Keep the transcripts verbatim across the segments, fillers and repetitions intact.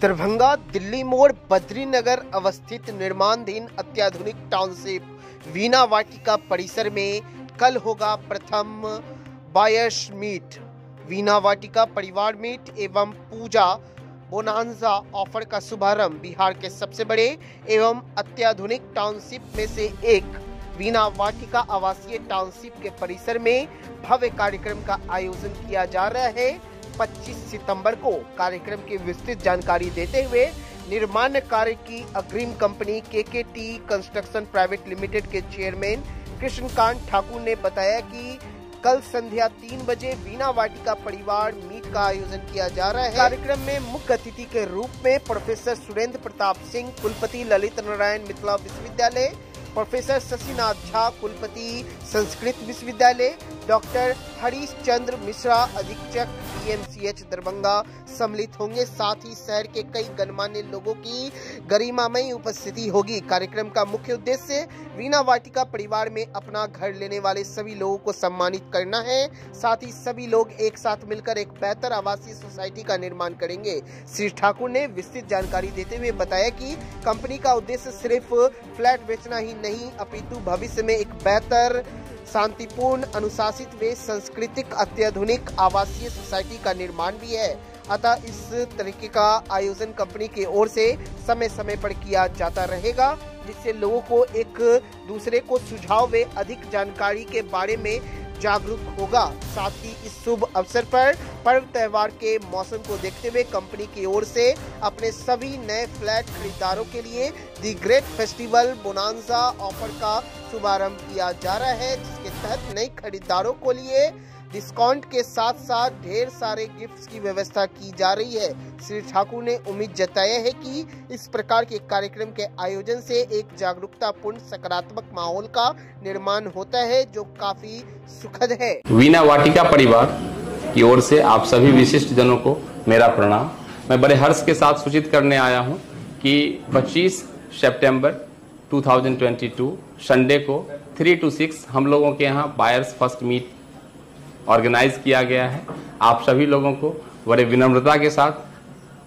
दरभंगा दिल्ली मोड़ बद्रीनगर अवस्थित निर्माणाधीन अत्याधुनिक टाउनशिप वीणा वाटिका परिसर में कल होगा प्रथम बायर्स मीट। वीणा वाटिका परिवार मीट एवं पूजा बोनांजा ऑफर का शुभारंभ बिहार के सबसे बड़े एवं अत्याधुनिक टाउनशिप में से एक वीणा वाटिका आवासीय टाउनशिप के परिसर में भव्य कार्यक्रम का आयोजन किया जा रहा है। पच्चीस सितंबर को कार्यक्रम की विस्तृत जानकारी देते हुए निर्माण कार्य की अग्रिम company KKT construction private limited के चेयरमैन कृष्णकांत ठाकुर ने बताया कि कल संध्या तीन बजे वीणा वाटिका परिवार मीट का आयोजन किया जा रहा है। कार्यक्रम में मुख्य अतिथि के रूप में प्रोफेसर सुरेंद्र प्रताप सिंह, कुलपति ललित नारायण मिथिला विश्वविद्यालय, प्रोफेसर शशिनाथ झा, कुलपति संस्कृत विश्वविद्यालय, डॉक्टर हरीश चंद्र मिश्रा, अधीक्षक पीएमसीएच दरभंगा सम्मिलित होंगे। साथ ही शहर के कई गणमान्य लोगों की गरिमामयी उपस्थिति होगी। कार्यक्रम का मुख्य उद्देश्य वीणा वाटिका परिवार में अपना घर लेने वाले सभी लोगों को सम्मानित करना है। साथ ही सभी लोग एक साथ मिलकर एक बेहतर आवासीय सोसाइटी का निर्माण करेंगे। श्री ठाकुर ने विस्तृत जानकारी देते हुए बताया कि कंपनी का उद्देश्य सिर्फ फ्लैट बेचना ही नहीं अपितु भविष्य में एक बेहतर, शांतिपूर्ण, अनुशासित व सांस्कृतिक अत्याधुनिक आवासीय सोसाइटी का निर्माण भी है। अतः इस तरीके का आयोजन कंपनी की ओर से समय समय पर किया जाता रहेगा, जिससे लोगों को एक दूसरे को सुझाव व अधिक जानकारी के बारे में जागरूक होगा। साथ ही इस शुभ अवसर पर पर्व त्योहार के मौसम को देखते हुए कंपनी की ओर से अपने सभी नए फ्लैट खरीदारों के लिए the great festival bonanza offer का शुभारंभ किया जा रहा है, जिसके तहत नए खरीदारों को लिए डिस्काउंट के साथ साथ ढेर सारे गिफ्ट्स की व्यवस्था की जा रही है। श्री ठाकुर ने उम्मीद जताया है कि इस प्रकार के कार्यक्रम के आयोजन से एक जागरूकतापूर्ण सकारात्मक माहौल का निर्माण होता है, जो काफी सुखद है। वीणा वाटिका परिवार की ओर से आप सभी विशिष्ट जनों को मेरा प्रणाम। मैं बड़े हर्ष के साथ सूचित करने आया हूं कि पच्चीस सितंबर दो हज़ार बाईस संडे को थ्री टू सिक्स हम लोगों के यहाँ बायर्स फर्स्ट मीट ऑर्गेनाइज किया गया है। आप सभी लोगों को बड़े विनम्रता के साथ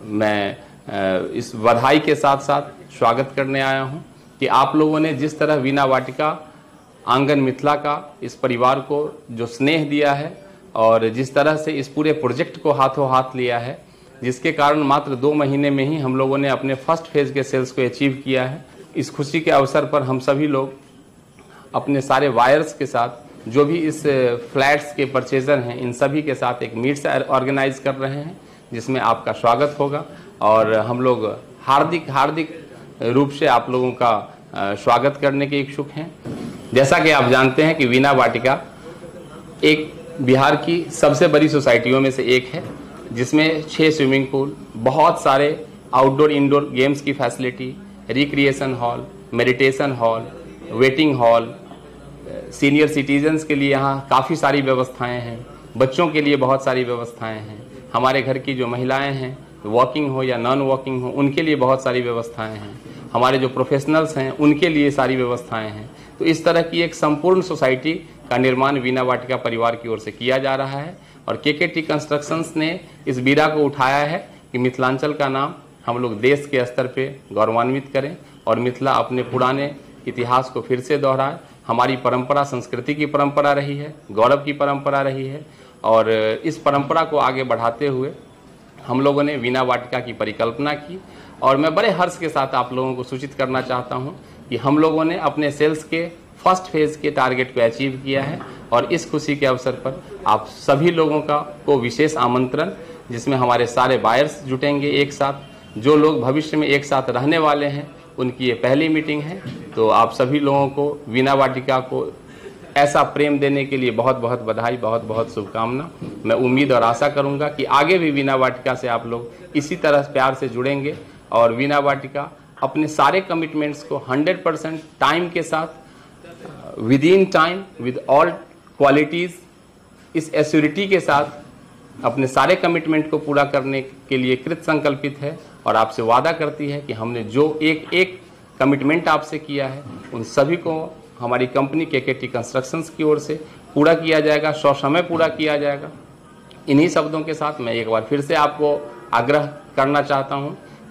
मैं इस बधाई के साथ साथ स्वागत करने आया हूं कि आप लोगों ने जिस तरह वीणा वाटिका आंगन मिथिला का इस परिवार को जो स्नेह दिया है और जिस तरह से इस पूरे प्रोजेक्ट को हाथों हाथ लिया है, जिसके कारण मात्र दो महीने में ही हम लोगों ने अपने फर्स्ट फेज के सेल्स को अचीव किया है। इस खुशी के अवसर पर हम सभी लोग अपने सारे वायर्स के साथ, जो भी इस फ्लैट्स के परचेजर हैं, इन सभी के साथ एक मीट ऑर्गेनाइज कर रहे हैं, जिसमें आपका स्वागत होगा और हम लोग हार्दिक हार्दिक रूप से आप लोगों का स्वागत करने के इच्छुक हैं। जैसा कि आप जानते हैं कि वीणा वाटिका एक बिहार की सबसे बड़ी सोसाइटियों में से एक है, जिसमें छः स्विमिंग पूल, बहुत सारे आउटडोर इंडोर गेम्स की facility, recreation hall, meditation hall, waiting hall, senior citizens के लिए यहाँ काफ़ी सारी व्यवस्थाएं हैं, बच्चों के लिए बहुत सारी व्यवस्थाएं हैं, हमारे घर की जो महिलाएं हैं, वॉकिंग हो या नॉन वॉकिंग हो, उनके लिए बहुत सारी व्यवस्थाएं हैं, हमारे जो प्रोफेशनल्स हैं उनके लिए सारी व्यवस्थाएं हैं। तो इस तरह की एक संपूर्ण सोसाइटी का निर्माण वीणा वाटिका परिवार की ओर से किया जा रहा है और केकेटी कंस्ट्रक्शंस ने इस बीड़ा को उठाया है कि मिथिलांचल का नाम हम लोग देश के स्तर पर गौरवान्वित करें और मिथिला अपने पुराने इतिहास को फिर से दोहराए। हमारी परंपरा संस्कृति की परंपरा रही है, गौरव की परंपरा रही है और इस परंपरा को आगे बढ़ाते हुए हम लोगों ने वीणा वाटिका की परिकल्पना की। और मैं बड़े हर्ष के साथ आप लोगों को सूचित करना चाहता हूं कि हम लोगों ने अपने सेल्स के फर्स्ट फेज के टारगेट को अचीव किया है और इस खुशी के अवसर पर आप सभी लोगों का को विशेष आमंत्रण, जिसमें हमारे सारे बायर्स जुटेंगे एक साथ, जो लोग भविष्य में एक साथ रहने वाले हैं, उनकी ये पहली मीटिंग है। तो आप सभी लोगों को वीणा वाटिका को ऐसा प्रेम देने के लिए बहुत बहुत बधाई, बहुत बहुत शुभकामना। मैं उम्मीद और आशा करूंगा कि आगे भी वीणा वाटिका से आप लोग इसी तरह प्यार से जुड़ेंगे और वीणा वाटिका अपने सारे कमिटमेंट्स को हंड्रेड परसेंट टाइम के साथ, within time, with all qualities, इस एश्योरिटी के साथ अपने सारे कमिटमेंट को पूरा करने के लिए कृत संकल्पित है और आपसे वादा करती है कि हमने जो एक एक कमिटमेंट आपसे किया है उन सभी को हमारी कंपनी केकेटी कंस्ट्रक्शंस की ओर से पूरा किया जाएगा, ससमय पूरा किया जाएगा। इन्हीं शब्दों के साथ मैं एक बार फिर से आपको आग्रह करना चाहता हूं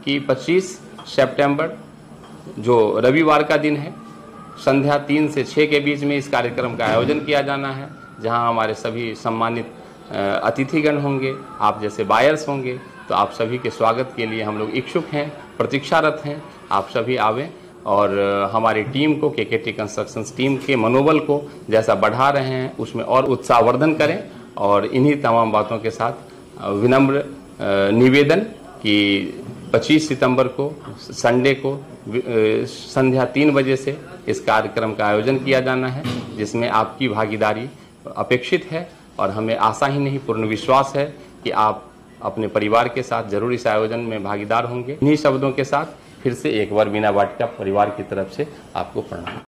कि पच्चीस सितंबर जो रविवार का दिन है, संध्या तीन से छः के बीच में इस कार्यक्रम का आयोजन किया जाना है, जहां हमारे सभी सम्मानित अतिथिगण होंगे, आप जैसे बायर्स होंगे। तो आप सभी के स्वागत के लिए हम लोग इच्छुक हैं, प्रतीक्षारत हैं। आप सभी आवें और हमारी टीम को, केकेटी कंस्ट्रक्शंस टीम के मनोबल को जैसा बढ़ा रहे हैं उसमें और उत्साहवर्धन करें। और इन्हीं तमाम बातों के साथ विनम्र निवेदन कि पच्चीस सितंबर को संडे को संध्या तीन बजे से इस कार्यक्रम का आयोजन किया जाना है, जिसमें आपकी भागीदारी अपेक्षित है। और हमें आशा ही नहीं, पूर्ण विश्वास है कि आप अपने परिवार के साथ जरूर इस आयोजन में भागीदार होंगे। इन्हीं शब्दों के साथ फिर से एक बार वीणा वाटिका परिवार की तरफ से आपको प्रणाम।